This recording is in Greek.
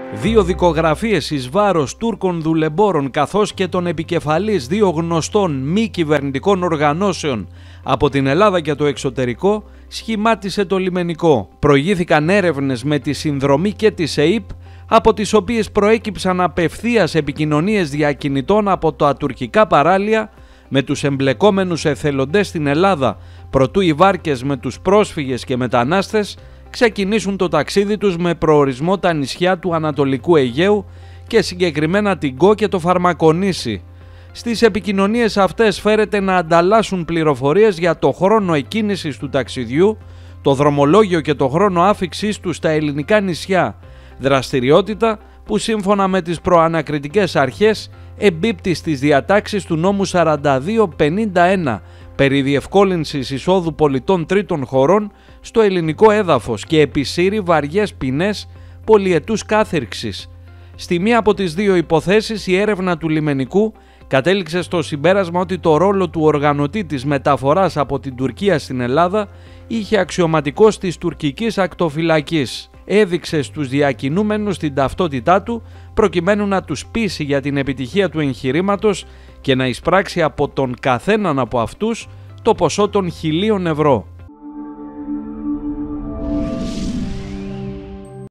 Δύο δικογραφίες εις βάρος Τούρκων δουλεμπόρων καθώς και των επικεφαλής δύο γνωστών μη κυβερνητικών οργανώσεων από την Ελλάδα και το εξωτερικό σχημάτισε το λιμενικό. Προηγήθηκαν έρευνες με τη συνδρομή και της ΕΥΠ, από τις οποίες προέκυψαν απευθείας επικοινωνίες διακινητών από τα τουρκικά παράλια με τους εμπλεκόμενους εθελοντές στην Ελλάδα, προτού οι βάρκες με τους πρόσφυγες και μετανάστες ξεκινήσουν το ταξίδι τους με προορισμό τα νησιά του Ανατολικού Αιγαίου και συγκεκριμένα την Κο και το Φαρμακονήσι. Στις επικοινωνίες αυτές φέρεται να ανταλλάσσουν πληροφορίες για το χρόνο εκκίνησης του ταξιδιού, το δρομολόγιο και το χρόνο άφιξής του στα ελληνικά νησιά, δραστηριότητα που σύμφωνα με τις προανακριτικές αρχές εμπίπτει στις διατάξεις του νόμου 4251 περί διευκόλυνσης εισόδου πολιτών τρίτων χωρών στο ελληνικό έδαφος και επισύρει βαριές ποινές πολυετούς κάθυρξης. Στη μία από τις δύο υποθέσεις η έρευνα του λιμενικού κατέληξε στο συμπέρασμα ότι το ρόλο του οργανωτή της μεταφοράς από την Τουρκία στην Ελλάδα είχε αξιωματικός της τουρκικής ακτοφυλακής. Έδειξε στους διακινούμενους την ταυτότητά του προκειμένου να τους πείσει για την επιτυχία του εγχειρήματος και να εισπράξει από τον καθέναν από αυτούς το ποσό των 1.000 ευρώ.